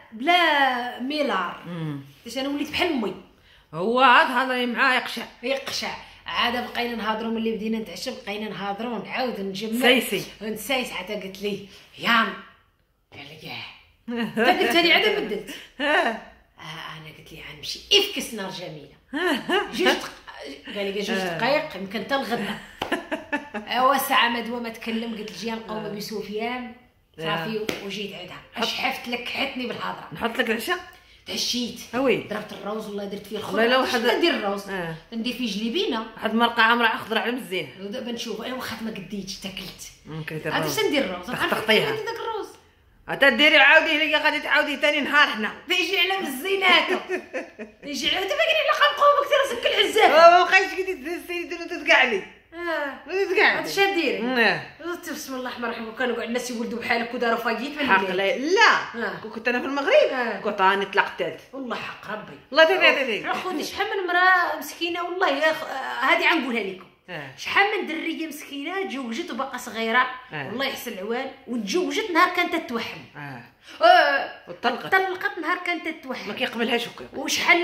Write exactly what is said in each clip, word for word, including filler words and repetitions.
بلا ميلار. باش انا وليت بحال امي. هو عاد هضري معاه يقشع يقشع. عاد بقينا نهضروا ملي بدينا نتعشى، بقينا نهضروا ونعاود نجمع سيسي ونسايس. حتى قالت لي يان، قال لي كاع قلت لي عاد بدلت. اه انا قلت لي غنمشي افكس نار جميله جوج قال لي جوج دقائق يمكن حتى الغدا. اوا ساعه ما دوا ما تكلم، قلت لجي نقوم ابي سفيان صافي وجيت عندها. اشحفت لك حتني بالهضره. نحط لك العشاء. تعشيت وي ضربت الروز والله درت فيه الخضره. والله لو حد ندير الروز آه. ندير فيه جليبينه واحد مرقه عامره خضره على مزيان. ودابا نشوف انا واخا ما قديتش تاكلت. ممكن دير عاد اش ندير الروز تخطيها داك الروز عاد ديري عاوديه ليا غادي تعاودي ثاني نهار حنا تيجي على مزيناتو تيجي على دابا كاين اللي غنقوم كثير راسك العزاف. اه ما بقيتش كي تدير تتقع لي. اه تتقع هاد اش ديري. اه بسم الله الرحمن الرحيم. كانوا كاع الناس يولدوا بحالك وداروا فايت من حق لا لا آه. كنت انا في المغرب كنت راني طلقت والله حق ربي. الله تدري اخوتي شحال من مراه مسكينه والله هذه غنقولها لكم. آه. شحال من دريه مسكينه تزوجت وباقا صغيره. آه. والله يحسن العوان وتزوجت نهار كانت تتوحم. اه اه وطلقت طلقت نهار كانت تتوحم. ما كيقبلهاش هكا. وشحال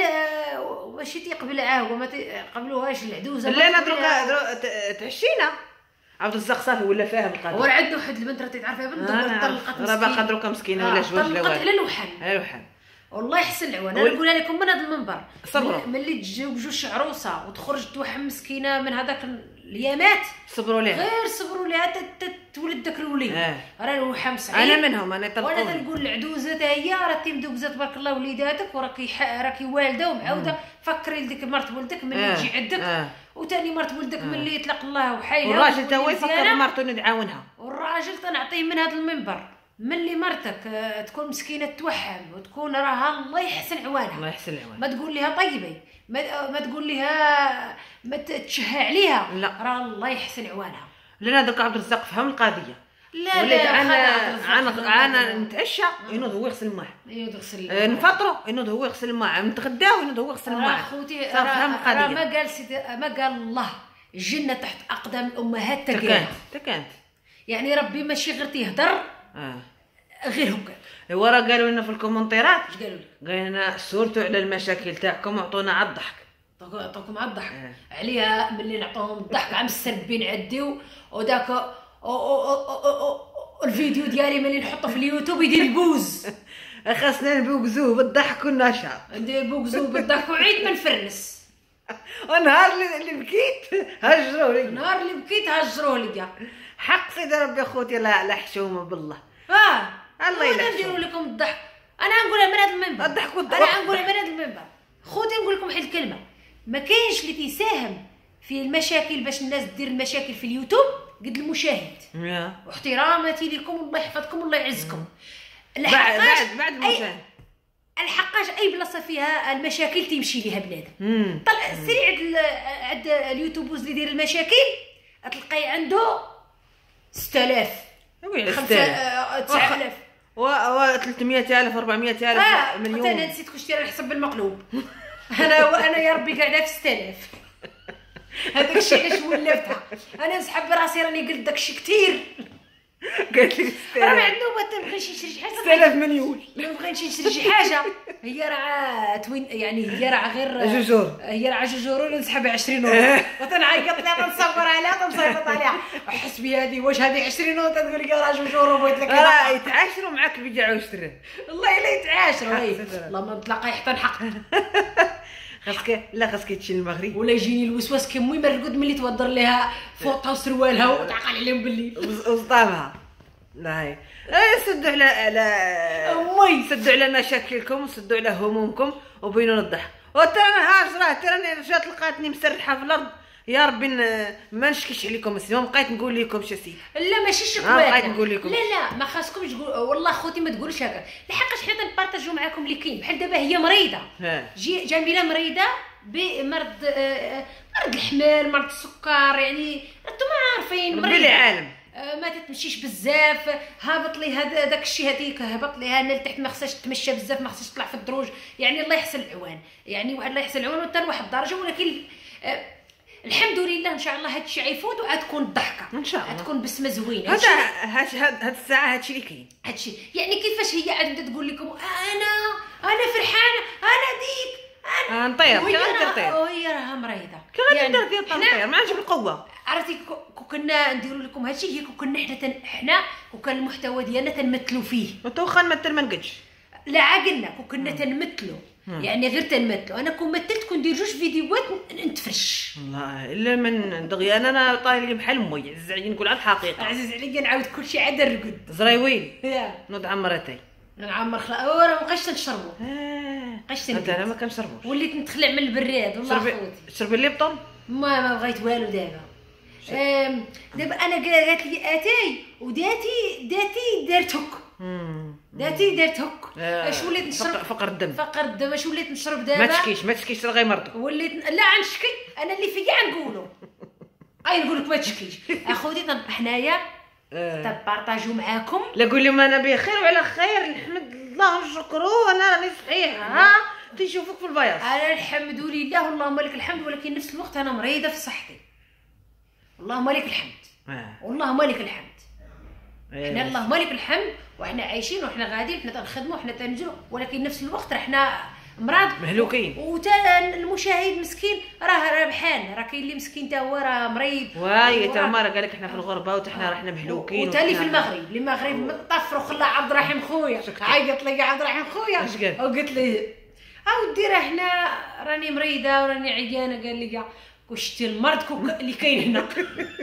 ماشي تيقبلها هو ما تيقبلوهاش العدوزه. لا انا دروك تعشينا عاود الزق صافي ولا فاهم القضيه. ورا عندنا واحد البنت راه تعرفها بنت طلقت مسكينه. راه باقا دروك مسكينه ولا جوج ولا طلقت على الوحم. على الوحم. والله يحسن العوان. انا نقولها لكم من هذا المنبر. صبروا ملي تزوجوا شي عروسه وتخرج توحم مسكينه من هذاك اليامات صبروا ليها غير صبروا ليها تولد داك الوليد. آه. راه الوحم صعيب. انا منهم انا طلقوني. وانا تنقول العدوزه حتى هي راه تيمدوزه تبارك الله وليداتك وراكي راكي والده ومعاوده. فكري لديك مرت ولدك ملي تجي آه. عندك آه. وثاني مرت ولدك آه. ملي يطلق الله وحيها. والراجل تا هو يفكر مرته ندعاونها. والراجل تنعطيه من هذا المنبر ملي مرتك تكون مسكينه توحم وتكون راها الله يحسن عوانها. الله يحسن عوانها. ما تقول لها طيبي ما, ما تقول لها ما تشهى عليها. لا راه الله يحسن عوانها. لنا دوك عبد الرزاق فهم القضيه. لا لا انا انا انا نتعشى ينوض هو يغسل الماء. ينوض يغسل الماء. نفطروا ينوض هو يغسل الماء. نتغداو ينوض هو يغسل الماء. اخوتي راه ما قال سيدي ما قال الله الجنه تحت اقدام الامهات تكانت تكانت يعني ربي ماشي غير تيهضر اه غير هكا. ورا قالوا لنا في الكومنتيرات اش قالوا لك؟ قالوا لنا سورتوا على المشاكل تاعكم وعطونا على الضحك. عطوكم على الضحك آه. عليها ملي نعطوهم الضحك عام السربين عديو وداك أو أو أو أو أو الفيديو ديالي ملي نحطه في اليوتيوب يدير البوز. خاصنا نبوغزوه بالضحك والنشاط. ندير بوغزوه بالضحك وعيد ما نفرنس. ونهار اللي بكيت هجروه لي. نهار اللي بكيت هجروه لي. حق سيدي ربي اخوتي لا لا حشومه بالله. اه الله يلحق. نديروا لكم الضحك. انا نقولها من هذا المنبر. الضحك والضحك. انا نقولها من هذا المنبر. خوتي نقول لكم واحد الكلمه. ما كاينش اللي تيساهم في المشاكل باش الناس دير المشاكل في اليوتيوب قد المشاهد. واحتراماتي لكم والله يحفظكم والله يعزكم. بعد بعد بعد المشاهد. الحقاش اي بلاصه فيها المشاكل تيمشي ليها بنادم. طلع سيري عند عند اليوتيوبوز اللي يدير المشاكل تلقاي عنده ستة آلاف خمسة تسعة آلاف و ثلاثمية ألف أربعمية ألف آه. مليون. انا نسيت كلشي راه نحسب بالمقلوب. انا انا يا ربي قاعده في ستة آلاف. هذاك الشيء علاش ولفتها انا نسحب براسي راني قلت داك الشيء كثير. قالت لك راه ما عنده ما تبغيش نشري شي حاجه. ستة آلاف مليون. ما بغيتش نشري شي حاجه هي راه توين يعني هي راه غير جوجور. هي راه جوجور ولا نسحب عشرين يورو وتنعيط لها تنصبر عليها تنصيفط عليها. حسبي هذه واش هذه عشرين يورو تقول لي راه جوجور وبغيت لك راه يتعاشروا معاك بيجعوا يشتري. والله الا يتعاشروا. والله ما نتلاقى حتى نحق. خاصك لا خاصك تمشي للمغرب ولا يجيني الوسواس كمي مرقد ملي توضر لها فوطها وسروالها وتعقل عليهم بالليل وصطابها. لا هي سدوا على على امي سدوا على مشاكلكم وسدوا على همومكم وبينوا الضحك. وترى انا هاجره ترى انا جات لقاتني مسرحه في الارض يا ربي ما نشكيش عليكم السي ما بقيت نقول لكم شي. لا ماشي شكوى. ما بقيت نقول لكم. لا لا ما خاصكمش تقول والله خوتي ما تقولش هكا لحقاش حنا تنبارطاجيو معاكم اللي كاين. بحال دابا هي مريضه جي جميله مريضه بمرض مرض الحمل مرض السكر يعني انتم عارفين مريضه بالعالم ما تتمشيش بزاف هابط لي هذا داك الشيء هذيك هبط ليها انا لتحت ما خصهاش تمشى بزاف ما خصهاش تطلع في الدروج يعني الله يحسن العوان يعني واحد الله يحسن العوان حتى لواحد الدرجه. ولكن آه الحمد لله ان شاء الله هذا الشيء غيفوت وغتكون الضحكه ان شاء الله غتكون بسمه زوينه. هذا هاد هاد الساعه هادشي اللي كاين هادشي يعني كيفاش هي عاد تقول لكم انا انا فرحانه انا ديك انا آه نطير كي وهي غندير راه- طير وهي راها مريضه كي غندير دير طير ما عندش بالقوه. عرفتي كو- كو كنا نديروا لكم هادشي هي كو كنا حنا تن... حنا وكان المحتوى ديالنا تنمثلوا فيه. وانت واخا نمثل ما نقدش. لا عقلنا كو كنا تنمثلوا يعني غير تنمثلوا. انا كون مثلت كندير جوج فيديوهات ن- نتفرش. والله الا من دغيا انا انا طاير لي بحال امي عز عليا نقول على الحقيقه. عزيز عليا نعاود كلشي عاد الرقد. زرايوين يا نوض عمرتي. نعمر خلا ورا ما بقاش تنشربوا. اه بقاش انت انا ما تنقد. كنشربوش. وليت نتخلع من البراد والله شربي خوتي. شربي الليبطون. ما ما بغيت والو دابا. أم، دابا انا قا- قالت لي اتاي وداتي داتي دارت هك. امم داتي دارت هك. آه، اش وليت نشرب فقر, فقر الدم. فقر الدم. اش وليت نشرب دابا؟ ما تشكيش ما تشكيش راه غيمرضوا. وليت ن- لا غنشكي انا اللي فيا نقولو. اي نقول لك ما تشكيش اخوتي تنبقى حنايا آه. تبارطاجيو معاكم. لا قول لهم انا بخير وعلى خير نحمد الله ونشكرو انا راني صحيح ها تيشوفوك في البياض. انا الحمد لله اللهم لك الحمد ولكن نفس الوقت انا مريضه في صحتي. اللهم لك الحمد اه واللهم لك الحمد. حنا إيه. اللهم لك الحمد وحنا عايشين وحنا غاديين وحنا تنخدموا وحنا تنجروا ولكن نفس الوقت راه حنا مرض مهلوكين. وتا المشاهد مسكين راه ربحان. راه كاين اللي مسكين تا هو راه مريض. واي تا مره قال لك حنا في الغربه وحنا راه حنا مهلوكين. وتالي في المغرب اللي المغرب طفر وخلى عبد الرحيم خويا عيط لي عبد الرحيم خويا اش قال؟ وقلت لي اودي راه حنا راني مريضه وراني عيانه. قال لي كون شتي المرض كون اللي كاين هنا.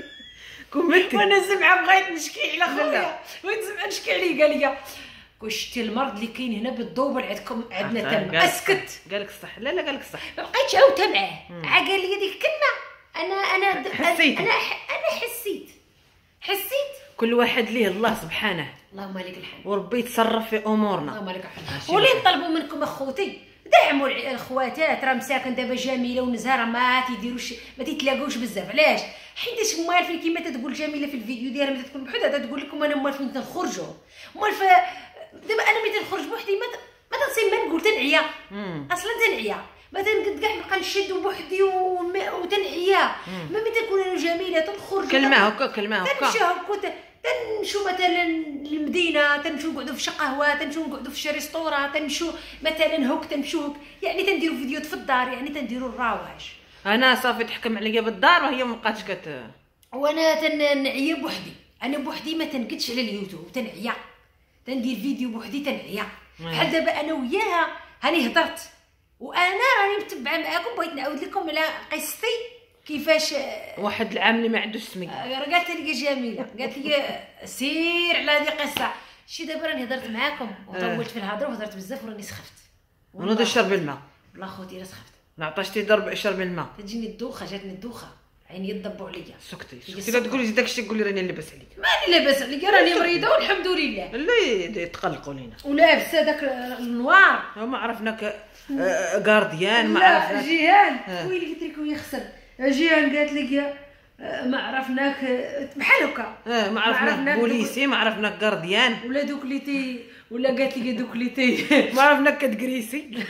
كملتي وانا زعما بغيت نشكي على لا. خويا بغيت زعما نشكي عليه. قال لي كون شتي المرض اللي كاين هنا بالدوبل عندكم عندنا تما. اسكت قال لك الصح. لا لا قال لك الصح. ما بقيتش عاودتها معاه. عا قال لي ديك الكلمه انا انا حسيتي. انا انا حسيت حسيت. كل واحد ليه الله سبحانه اللهم لك الحمد. وربي يتصرف في امورنا. اللهم لك الحمد. ولي نطلبوا منكم اخوتي دعموا الع- الخواتات. راه مساكن دابا جميله ونزهه ما تيديروش ما تيتلاقاوش بزاف. علاش؟ حيتاش موالفين كيما تتقول جميله في الفيديو ديالها ملي تكون بحدها تقول لكم انا موالفين تنخرجوا موالفه. دابا انا ملي تنخرج بوحدي ما ت- ما تنصيب ما نقول تنعيا مم. اصلا تنعيا. ما تنقد كاع نبقى نشد بوحدي وما- وتنعيا. ما ملي تكون انا جميله تنخرج كلمه هكا كلمه هكا. تنمشيو هكا تنمشيو مثلا للمدينه تنمشيو نقعدوا في شي قهوه تنمشيو نقعدوا في شي ريستورا تنمشيو مثلا هوك تنمشيو هوك يعني تنديروا فيديوهات في الدار يعني تنديروا الرواج. انا صافي تحكم عليا بالدار وهي ما بقاتش كت. وانا تنعيا بوحدي. انا بوحدي ما تنقدش على اليوتيوب تنعيا تندير فيديو بوحدي تنعيا. بحال دابا انا وياها هاني هضرت وانا راني متبعه معاكم بغيت نعاود لكم على قصتي كيفاش. واحد العام اللي ما عندوش سميه. قالت لي جميله قالت لي سير على هذه قصه. شي دابا راني هضرت معاكم وطولت في الهضره وهضرت بزاف وراني سخفت. ونوض نشرب الماء. والله خوتي راه سخفت. نعطاشتي ضرب شرب الماء. تجيني الدوخه جاتني الدوخه عيني يضبوا عليا. سكتي سكتي لا تقولي داك الشيء قولي راني لاباس عليك. ماني لاباس عليا راني مريضه والحمد لله. لا يتقلقوا لينا. ولابسه داك النوار. ما عرفناك غارديان ما لا عرفنا. جيهان آه. ويلي قلت لك يخسر. جيهان قالت لي آه، ما عرفناك آه، بحال هكا. اه ما عرفناك عرفناك بوليسي ما عرفناك غارديان ولا دوك اللي تي ولا قالت لي دوك اللي تي ما عرفناك كتكريسي.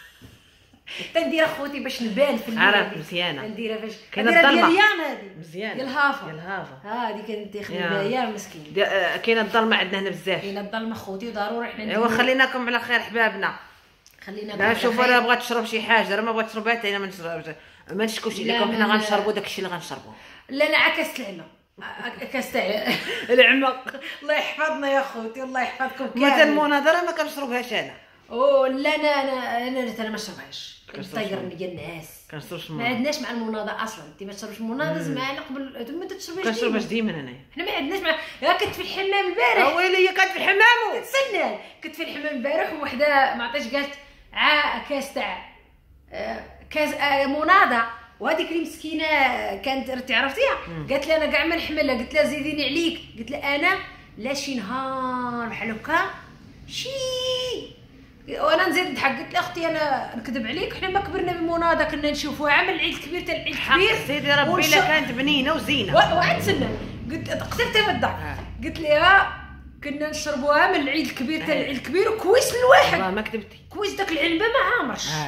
تندير اخوتي باش نبان في الليل. عرفت مزيانه. تنديرها باش كاينة كنديرها الظلمة. ديال ريان هذه مزيانه ديال الهافا. ديال الهافا. ها هذه كانت تخدم يا. بها يا مسكين. دي- آه، كاينه الظلمه عندنا هنا بزاف. كاينه الظلمه خوتي وضروري حنا ايوا خليناكم على خير حبابنا. خلينا لا شوف انا بغات تشرب شي حاجه راه ما بغات تشرب حتى انا ما نشربش ما نشكوش لا، عليكم حنا لا. غنشربوا داكشي اللي غنشربوا. لا لا عكست العلم عكست العلم. العمق الله يحفظنا يا خوتي الله يحفظكم مثلا كامل. المناظره ما كنشربهاش انا. او لا انا انا انا انا ما نشربهاش. كنشربش طيرني ديال الناس. كنشربش ما المناظره عندناش مع المناضه اصلا. انت ما تشربش المناضه معنا قبل انت ما تشربهاش. كنشربهاش ديما انايا. حنا ما عندناش مع يا كنت في الحمام البارح. ويلي هي كانت في الحمام. تسنى كنت في الحمام البارح ووحده ما عطاش قالت عا كاس تاع آه، كاس آه، مناضه وهذيك اللي مسكينه كانت انت عرفتيها قالت لي انا كاع ما نحملها. قلت لها زيديني عليك. قلت لها انا لا شي نهار بحال هكا شي وانا نزيد نضحك. قلت لها اختي انا نكذب عليك حنا ما كبرنا بمناضه كنا نشوفوها عام العيد الكبير تاع العيد الكبير. سيدي ربي ونش- الا كانت بنينه وزينه. وعاد سنه قلت قتلتها من الضحك. آه. قلت لها كنا نشربوها من العيد الكبير تاع آه. العيد الكبير وكويس للواحد والله ما كذبتي. كويس داك العلبه ما عامرش. آه.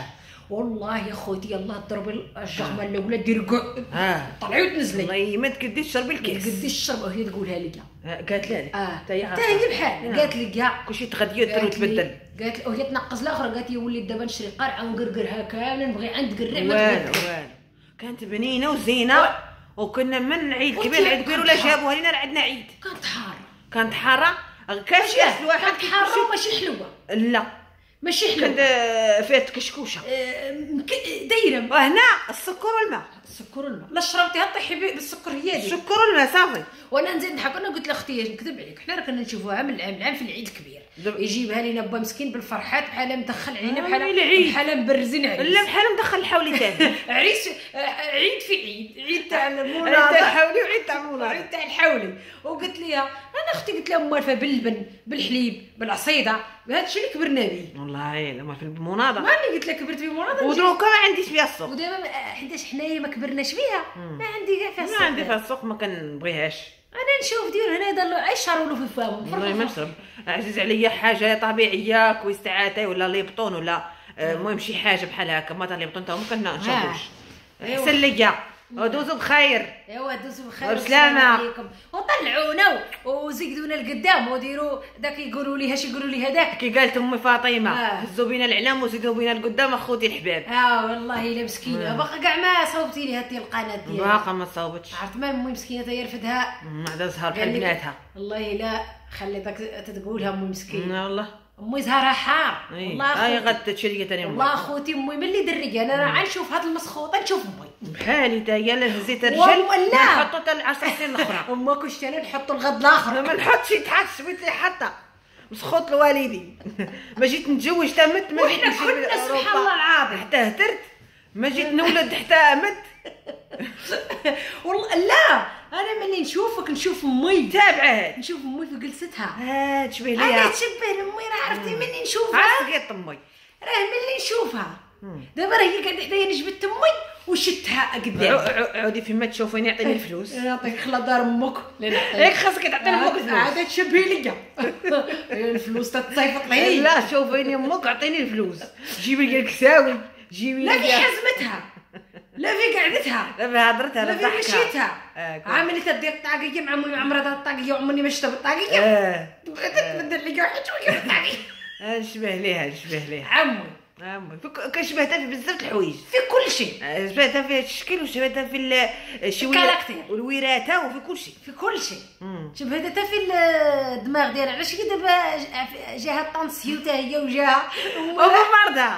والله يا خوتي يلاه ضربي الجغمه الاولى دير كاع اه طلعي وتنزلي والله ما تقديش تشربي ما الكاس. تقديش الشرب وهي تقولها لي آه، قالت لها اه حتى هي حتى هي بحال قالت لي كاع كلشي تغير وتبدل. قالت لي وهي تنقص الاخر قالت لي وليت دابا نشري قرعه ونقرقرها كامله نبغي عند قرع ما والو تقرقر والو كانت بنينه وزينه وكنا من عيد كبير لعيد كبير ولا جابوها لينا راه عندنا عيد. كانت حاره كانت حاره كاش كاس الواحد كانت حاره وماشي حلوه لا ماشي حلوه كانت فيها كشكوشه آه، مك- دايره وهنا السكر والماء. السكر والماء لا شربتيها طيحي بالسكر هي دي السكر والماء صافي. وانا نزيد نضحك انا قلت لاختي نكذب عليك حنا راه كنا نشوفوها من العام العام في العيد الكبير دب- يجيبها لينا با مسكين بالفرحات بحال مدخل علينا آه، بحال العيد. بحال مبرزين عريس لا بحال مدخل الحولي ثاني. عريس آه، عيد في عيد عيد تاع عيد المناضه تاع الحولي وعيد تاع المناضة. عيد تاع الحولي وقلت ليها انا اختي قلت لها موالفه باللبن بالحليب بالعصيده بهذا الشيء اللي كبرنا به والله لما في المناضه ماني قلت لها كبرت بمناضه ودروكا ما عنديش فيها السوق. ودابا ما- حيتاش حنايا ما كبرناش بيها ما عندي كاع فيها ما السوق. عندي فيها السوق ما كنبغيهاش. انا نشوف ديال هنا يضلوا عايش شارولو في فمهم والله ما نشرب. عزيز عليا حاجه طبيعيه كويس تاع اتاي ولا ليبطون ولا آه، المهم شي حاجه بحال هكا ما تاع ليبطون تا هما كنشربوش. أيوة. احسن ليا ودوزو بخير. ايوا دوزوا بخير وبسلامة. عليكم وطلعونا وزيدونا لقدام وديروا داك يقولوا لي هاش يقولوا لي هذاك كي قالت امي فاطمه آه. هزوا بينا الاعلام وزيدوا بينا لقدام اخوتي الحباب. اه والله الا مسكينه باقا كاع ما صوبتي لي هاتي القناه ديالها باقا ما صاوبتش. عرفت ما امي مسكينه تا هي رفدها ما عندها زهر بحال قال لك- بناتها. والله لا خلي داك تتقولها امي مسكينه والله امي زهرها حار والله هاي اخوتي غد تشري ثاني والله اخوتي امي ملي دري انا راه غنشوف هاد المسخوطه نشوف امي بحالي تا هي لا هزيت الرجل والله لا. نحطو حتى العشر سنين الاخرى. امك كنت انا نحطوا الغد الاخر ما نحطش يتحط سويت لي حتى مسخوط الوالدين. ما جيت نتزوج تا مت ما جيت وحنا نمشي كلنا لأوروبا سبحان الله العظيم. حتى هترت ما جيت نولد حتى مت. والله لا انا ملي نشوفك نشوف امي تابعه هاد نشوف امي في جلستها ها تشبه انا ليها تشبه لامي راه عرفتي ملي نشوفها عسقيت امي. راه ملي نشوفها دابا راه هي قاعده حدايا نجبت امي وشدتها قدام عو- عودي فيما تشوفيني عطيني الفلوس. نعطيك خلا دار امك هيك خاصك تعطيني امك الفلوس. عاد تشبهي ليا الفلوس تتصيفط لي لا شوفيني امك عطيني الفلوس. جيبي لي الكساوي جيبي لا في لي حزمتها لا في قعدتها لا في هضرتها لا لا في ضحكها. مشيتها آه، كويس. عامل تدير الطاقيه مع عمري عمرها دار الطاقيه وعمرني ما شفت بالطاقيه اه تبدل لي واحد شويه بالطاقيه آه، نشبه ليها نشبه ليها عمي امي كنشبهتها في بزاف د الحوايج. في كل شيء آه، شبهتها في الشكل وشبهتها في ال- الشويه الكاركتير. والوراثه وفي كل شيء. في كل شيء مم. شبهت حتى في الدماغ ديالها علاش هي دابا ج- جاها الطونسيو حتى هي وجاها وفي مرضى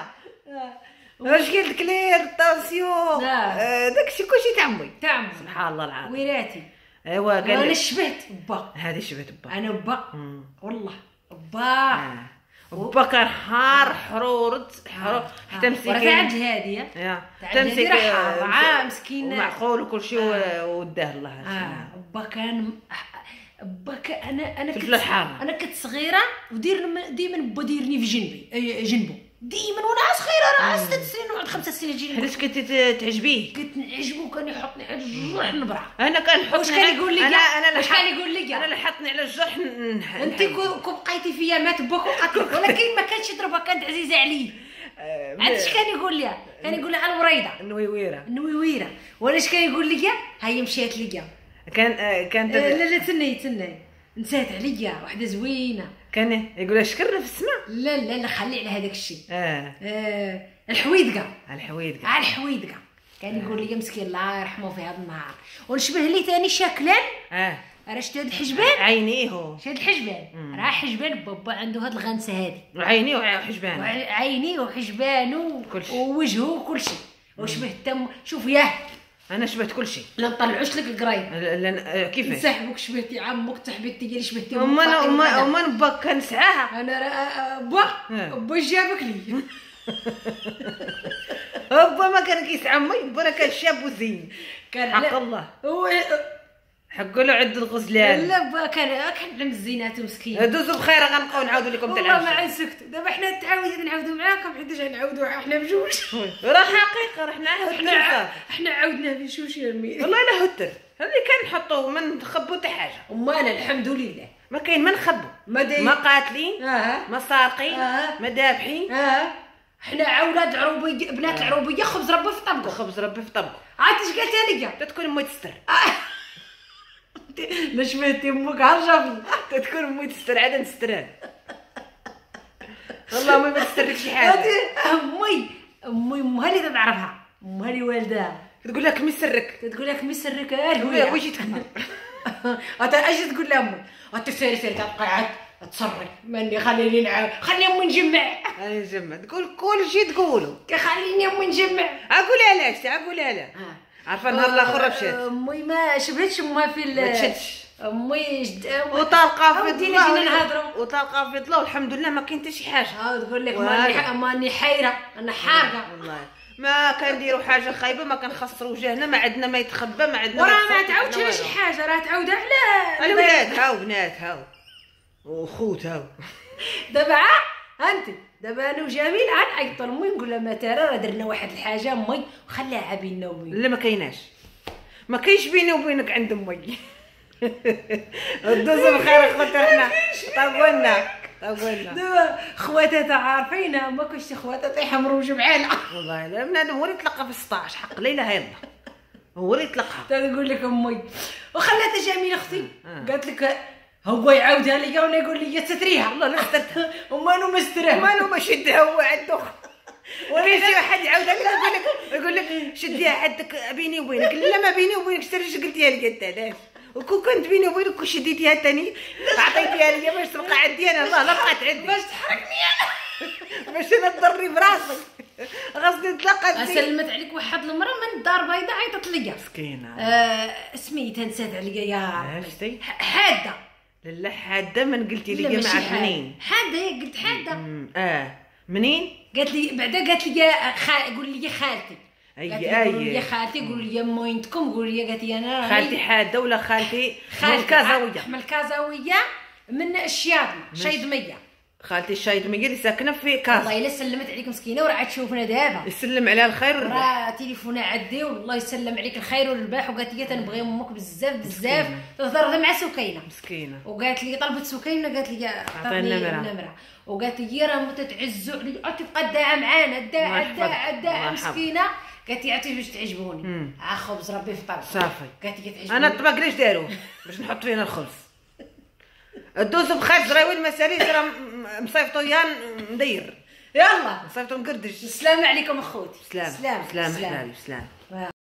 واش قلت كلير طونسيون لا. داكشي كلشي تاع امي تاع سبحان الله العظيم. وراثي ايوا قال انا لي شبهت با هذه شبهت با. انا با مم. والله با آه. وبا كان حار حرورت حرور حتى مسكين وراه عند هاديه يا تاع حتى الجزيرة مسكين حارة، عا مسكين. ومعقول وكل شيء وداه الله. اه با كان با كان انا انا فلفل الحارة. انا كنت صغيره ودير ديما با ديرني في جنبي أي- جنبه ديما وانا صغيره راه ست سنين وعند خمس سنين يجيني حيتاش كنتي تعجبيه. كنت نعجبو كان يحطني على الجرح نبرع انا كنحط واش كان يقول لي انا انا واش لحق- كان يقول لي انا اللي حطني على الجرح ن- نح- انت كو كو بقيتي فيا مات باك وقتلك ولكن ما كانش يضربها كانت عزيزه عليه آه، عرفتش كان يقول لي كان يقول لي على الوريده النويويره النويويره ولاش كان يقول لي هاي مشات ليا كان آه، كانت آه، لا لا تني تني نسات عليا واحده زوينه كان يقول شكرنا في السماء. لا لا لا خلي على هذاك الشيء اه آه الحويدقه على الحويد على الحويدقه كان يقول لي مسكين الله يرحمه في هذا النهار ونشبه لي ثاني شكلا اه راه شتي هاد الحجبان عينيه شتي هاد الحجبان راه حجبان بابا عنده هاد الغنسه هادي وعينيه وحجبان. عيني وحجبانه كل شيء. ووجهه وكل شيء وشبه التم شوف ياه انا شبهت كل شيء. لا نطلعوش لك القرايه كيفاش نسحبك شبهتي عمك تحبيتي ديالي شبهتي وما انا فاطمة وما كذا. وما نباك كنسعاها. انا راه با اه. با جابك لي هو ما كان كيسعى امي با كان شاب وزين كان حق لا- الله هو حق له عد الغزلان. لا با كان كان علم الزينات مسكين دوزوا بخير غنبقاو نعاودوا لكم والله تاع ما عنسكت دابا حنا تعاودنا نعاودوا معاكم حيت غنعاودوا حنا بجوج راه حقيقه راه حنا حنا هتر حنا عاودنا بجوج يا مي والله لا هتر هذه كان نحطوا ما نخبوا حتى حاجه. امال الحمد لله ما كاين ما نخبوا ما داير ما قاتلين اه ما سارقين آه. ما دابحين اه حنا اولاد العروبيه بنات العروبيه خبز ربي في طبقه خبز ربي في طبقه. عاد اش قالت لي تتكون امي تستر لا شميتي امك عرجه تتكون امي تستر عاد نسترها والله امي ما تسترك شي حاجه. امي امي امها اللي تعرفها امها اللي والدها تقول لك مي سرك تقول لك مي سرك اه واش تكبر انت اش تقول لها امي انت سيري سيري تبقى عاد تصرك ماني خليني نعاود خلي امي نجمع انا نجمع تقول كل شيء تقولوا خليني امي نجمع اقول علاش اقولها لا عارفه النهار الاخر مشات امي ما شبهتش امها في ما تشدش امي جد وطالقه في دينا جينا نهضروا وطالقه في ضلو والحمد لله ما كاين حتى شي حاجه. ها تقول لك ماني ماني حايره انا حارقه والله ما كنديروا حاجه خايبه ما كنخسروا وجهنا ما عندنا ما يتخبى ما عندنا وراه ما تعاودش على شي حاجه راه تعاود على الولاد هاو بنات هاو وخوت هاو دابا انت دابا انا وجميل غنعيط لامي نقول لها مثلا راه درنا واحد الحاجه امي وخليها بيننا وبينك. لا ما كايناش ما كاينش بيني وبينك عند امي دوزو بخير اخواتنا حنا طولنا طولنا دابا خواتاتها عارفينها ما كاينش خواتاتها يحمروا جمعانه والله لا بنادم هو اللي تلقى في ستطاش حق لا اله الا الله هو اللي تلقى. تقول لك امي وخلاتها جميله اختي قالت لك هو يعاودها لي وانا يقول لي ستريها والله لا سترتها ومانو ما سترها مانو ما شدها هو عنده ولكن شي واحد يعاودها لك يقول لك يقول لك شديها عندك بيني وبينك لا ما بيني وبينك شتريش قلتيها لي انت علاش وكون كنت بيني وبينك وشديتيها ثاني عطيتيها لي باش تبقى عندي انا الله لا بقات عندي باش تحرقني انا باش انا تضري براسك غصني نتلاقى سلمت عليك واحد المراه من الدار البيضاء عيطت ليا مسكينه آه سميتها نسات عليا يا ربي حاده لا حاده من قلتي لي ما عرفت منين حاده قلت حاده اه منين قالت لي بعدا قالت لي خال قول لي خالتي اي اي يا خالتي قول لي موينتكم قول لي قالت لي انا خالتي حاده ولا خالتي من الكازاويه من الكازاويه من الشياطمه شيضميه خالتي الشايضميه اللي ساكنه في كاز. والله الا سلمت عليك مسكينه وراه تشوفنا دابا يسلم عليها الخير والربح راه تليفونها عدي والله يسلم عليك الخير والرباح وقالت لي تنبغي امك بزاف بزاف تهضر مع سكينه مسكينه وقالت لي طلبت سكينه قالت لي عطيني النمره وقالت لي راه متتعزوا علي تبقى داعه معانا الداعه الداعه الداعه مسكينه قالت لي عرفتي باش تعجبوني اه خبز ربي في طبق صافي قالت لي تعجبوني انا الطبق علاش داروه باش نحط فيه الخبز دوزو بخير زراوي المساريس راه مصيفطو يان مدير يلا مصيفطو مقردش. السلام عليكم اخوتي سلام سلام سلام حلالي سلام.